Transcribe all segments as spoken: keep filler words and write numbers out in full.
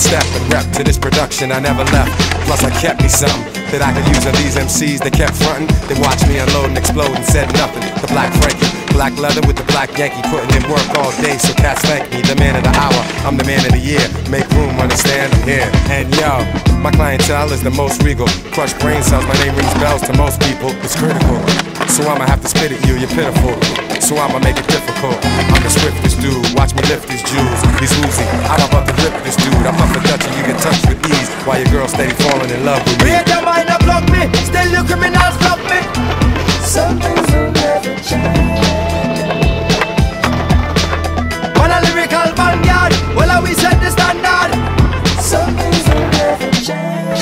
step and rep to this production I never left. Plus I kept me something that I could use on these M Cs that kept frontin'. They watched me unload and explode and said nothing. The Black Frankie, black leather with the black Yankee, putting in work all day so cats thank me. The man of the hour, I'm the man of the year. Make room, understand, I'm here. And yo, my clientele is the most regal. Crushed brain cells, my name rings bells to most people. It's critical, so I'ma have to spit at you, you're pitiful. So I'ma make it difficult. I'm the swiftest dude, watch me lift his jewels. He's woozy, I'm about to rip this dude. I'm up the Dutch and you get touched with ease, while your girl steady falling in love with me. Read your mind and block me, still you criminals block me. Some things will never change. On a lyrical vanguard, well I we set the standard. Some things will never change.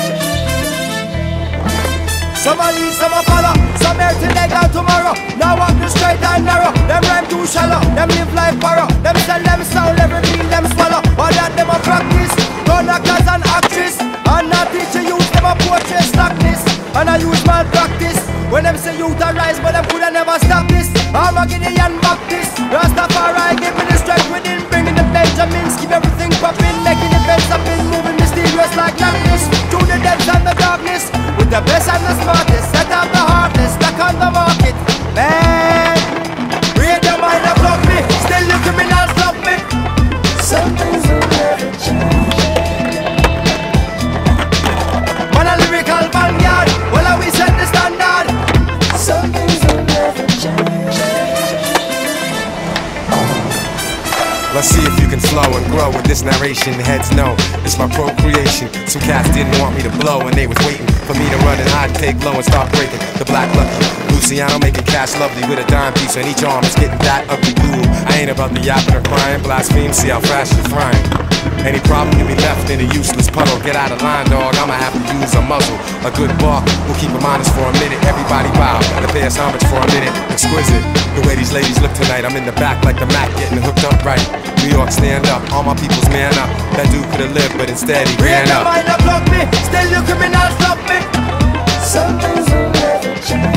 Some a lead, some a follow. Some here today, gone tomorrow. Now walk the straight and narrow. Them rhyme too shallow, them live like borrow. Them sell them sound, every meal them swallow. All that them a practice, run actors and actress. And not teaching youth, them a portray slackness. And I use malpractice. When them say youth a rise, but them coulda never stop this. I'm a Gideon Baptist. Rastafari give me the strength within, bringing the Benjamins, keep everything poppin', making the beds up in, moving mysterious like Lapis. Through the depths and the darkness, with the best and the smartest, set up the hardest, stuck on the market. Man, read your mind and block me, still you criminals love me. Some things will never change. Man a lyrical vanguard, well I we set the standard. Some things will never change. Let's see if you can flow and grow with this narration. Heads know, it's my procreation. Some cats didn't want me to blow and they was waiting for me to run and hide and take low and start breaking. The Black Lucky, Luciano making cash lovely with a dime piece on each arm. It's getting that ugly cool. I ain't about the yapping or crying, blaspheme, see how fast you're frying. Any problem can be left in a useless puddle. Get out of line, dog, I'ma have to use a muzzle. A good bark will keep them honest for a minute. Everybody bow, and pay us homage for a minute. Exquisite, the way these ladies look tonight. I'm in the back like the Mac, getting hooked up right. New York, stand up, all my people's man up. That dude could've lived, but instead he ran up. Read your mind and block me, still you criminals love me. Some things will never change.